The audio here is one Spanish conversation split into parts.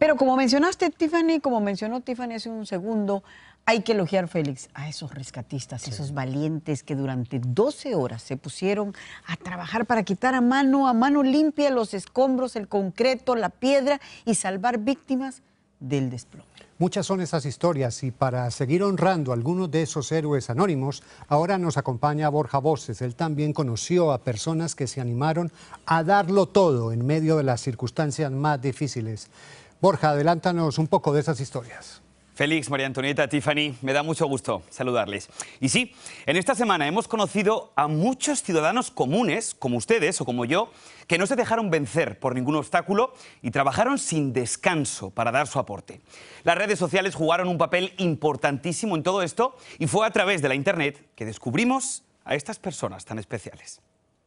Pero como mencionaste, Tiffany, como mencionó Tiffany hace un segundo, hay que elogiar, Félix, a esos rescatistas, sí, esos valientes que durante 12 horas se pusieron a trabajar para quitar a mano limpia los escombros, el concreto, la piedra y salvar víctimas del desplome. Muchas son esas historias y para seguir honrando a algunos de esos héroes anónimos, ahora nos acompaña Borja Voces. Él también conoció a personas que se animaron a darlo todo en medio de las circunstancias más difíciles. Borja, adelántanos un poco de esas historias. Félix, María Antonieta, Tiffany, me da mucho gusto saludarles. Y sí, en esta semana hemos conocido a muchos ciudadanos comunes, como ustedes o como yo, que no se dejaron vencer por ningún obstáculo y trabajaron sin descanso para dar su aporte. Las redes sociales jugaron un papel importantísimo en todo esto y fue a través de la Internet que descubrimos a estas personas tan especiales.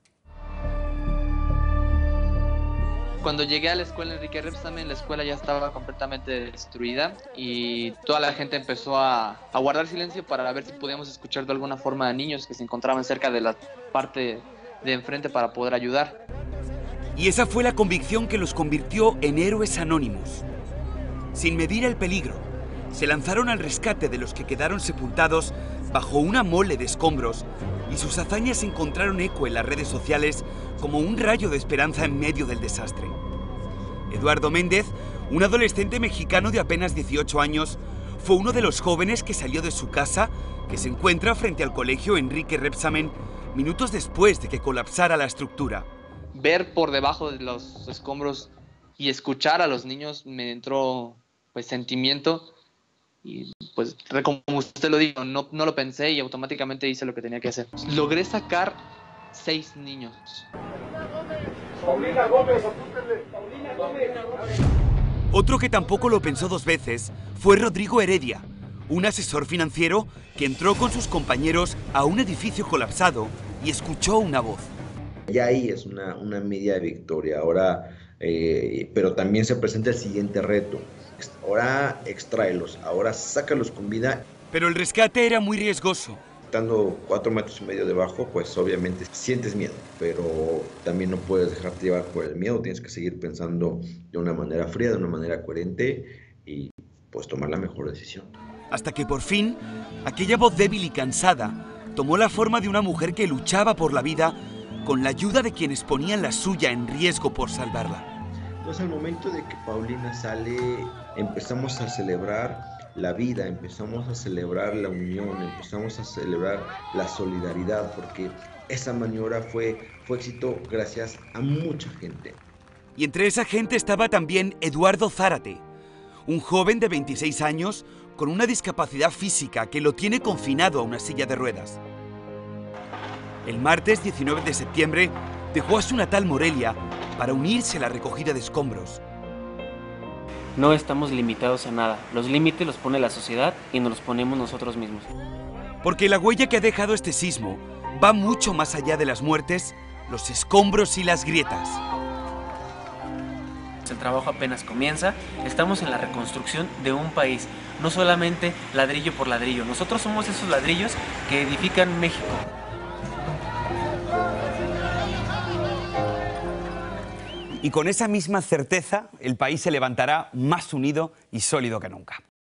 Cuando llegué a la escuela Enrique Repsamen, la escuela ya estaba completamente destruida y toda la gente empezó a guardar silencio para ver si podíamos escuchar de alguna forma a niños que se encontraban cerca de la parte de enfrente para poder ayudar. Y esa fue la convicción que los convirtió en héroes anónimos. Sin medir el peligro, se lanzaron al rescate de los que quedaron sepultados bajo una mole de escombros y sus hazañas encontraron eco en las redes sociales como un rayo de esperanza en medio del desastre. Eduardo Méndez, un adolescente mexicano de apenas 18 años, fue uno de los jóvenes que salió de su casa, que se encuentra frente al colegio Enrique Repsamen, minutos después de que colapsara la estructura. Ver por debajo de los escombros y escuchar a los niños me entró sentimiento y como usted lo dijo, no lo pensé y automáticamente hice lo que tenía que hacer. Logré sacar 6 niños. Otro que tampoco lo pensó dos veces fue Rodrigo Heredia, un asesor financiero que entró con sus compañeros a un edificio colapsado y escuchó una voz. Ya ahí es una media victoria, ahora, pero también se presenta el siguiente reto. Ahora extráelos, ahora sácalos con vida. Pero el rescate era muy riesgoso. Estando 4,5 metros debajo, pues obviamente sientes miedo, pero también no puedes dejarte llevar por el miedo, tienes que seguir pensando de una manera fría, de una manera coherente y pues tomar la mejor decisión. Hasta que por fin, aquella voz débil y cansada tomó la forma de una mujer que luchaba por la vida con la ayuda de quienes ponían la suya en riesgo por salvarla. Entonces al momento de que Paulina sale, empezamos a celebrar la vida, empezamos a celebrar la unión, empezamos a celebrar la solidaridad, porque esa maniobra fue éxito gracias a mucha gente. Y entre esa gente estaba también Eduardo Zárate, un joven de 26 años con una discapacidad física que lo tiene confinado a una silla de ruedas. El martes 19 de septiembre dejó a su natal Morelia para unirse a la recogida de escombros. No estamos limitados a nada. Los límites los pone la sociedad y nos los ponemos nosotros mismos. Porque la huella que ha dejado este sismo va mucho más allá de las muertes, los escombros y las grietas. El trabajo apenas comienza. Estamos en la reconstrucción de un país, no solamente ladrillo por ladrillo. Nosotros somos esos ladrillos que edifican México. Y con esa misma certeza, el país se levantará más unido y sólido que nunca.